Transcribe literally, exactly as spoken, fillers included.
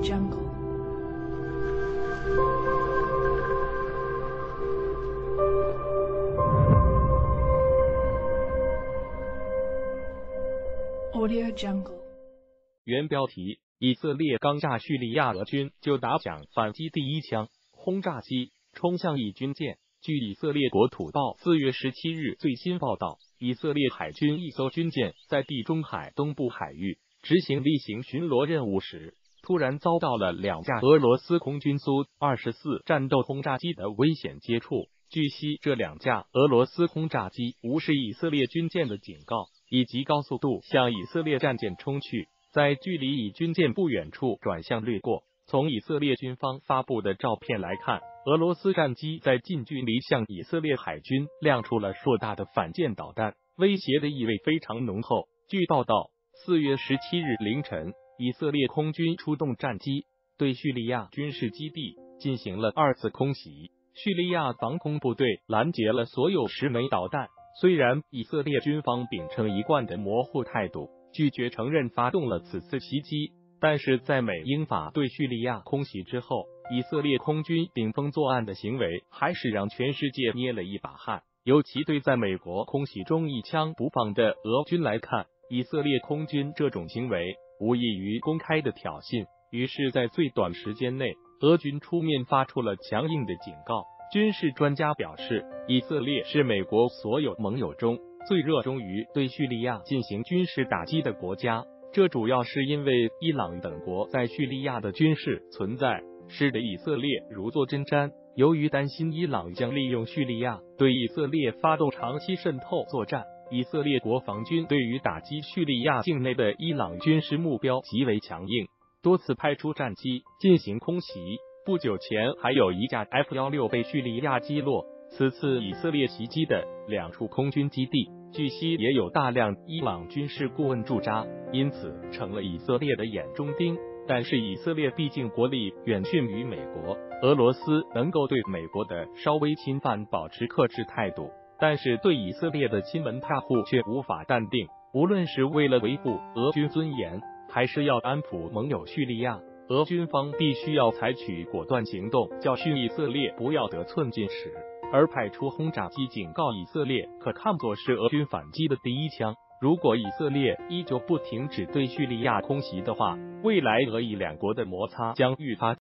Jungle. Audio Jungle. 原标题：以色列刚炸叙利亚俄军就打响反击第一枪，轰炸机冲向以军舰。据以色列国土报四月十七日最新报道，以色列海军一艘军舰在地中海东部海域执行例行巡逻任务时，突然遭到了两架俄罗斯空军苏二十四战斗轰炸机的危险接触。据悉，这两架俄罗斯轰炸机无视以色列军舰的警告，以及高速度向以色列战舰冲去，在距离以军舰不远处转向掠过。从以色列军方发布的照片来看，俄罗斯战机在近距离向以色列海军亮出了硕大的反舰导弹，威胁的意味非常浓厚。据报道，四月十七日凌晨，以色列空军出动战机对叙利亚军事基地进行了二次空袭，叙利亚防空部队拦截了所有十枚导弹。虽然以色列军方秉承一贯的模糊态度，拒绝承认发动了此次袭击，但是在美英法对叙利亚空袭之后，以色列空军顶风作案的行为还是让全世界捏了一把汗。尤其对在美国空袭中一枪不放的俄军来看，以色列空军这种行为无异于公开的挑衅。于是在最短时间内，俄军出面发出了强硬的警告。军事专家表示，以色列是美国所有盟友中最热衷于对叙利亚进行军事打击的国家，这主要是因为伊朗等国在叙利亚的军事存在，使得以色列如坐针毡。由于担心伊朗将利用叙利亚对以色列发动长期渗透作战，以色列国防军对于打击叙利亚境内的伊朗军事目标极为强硬，多次派出战机进行空袭。不久前还有一架 F 十六 被叙利亚击落。此次以色列袭击的两处空军基地，据悉也有大量伊朗军事顾问驻扎，因此成了以色列的眼中钉。但是以色列毕竟国力远逊于美国，俄罗斯能够对美国的稍微侵犯保持克制态度，但是对以色列的亲门踏户却无法淡定。无论是为了维护俄军尊严，还是要安抚盟友叙利亚，俄军方必须要采取果断行动，教训以色列不要得寸进尺。而派出轰炸机警告以色列，可看作是俄军反击的第一枪。如果以色列依旧不停止对叙利亚空袭的话，未来俄以两国的摩擦将愈发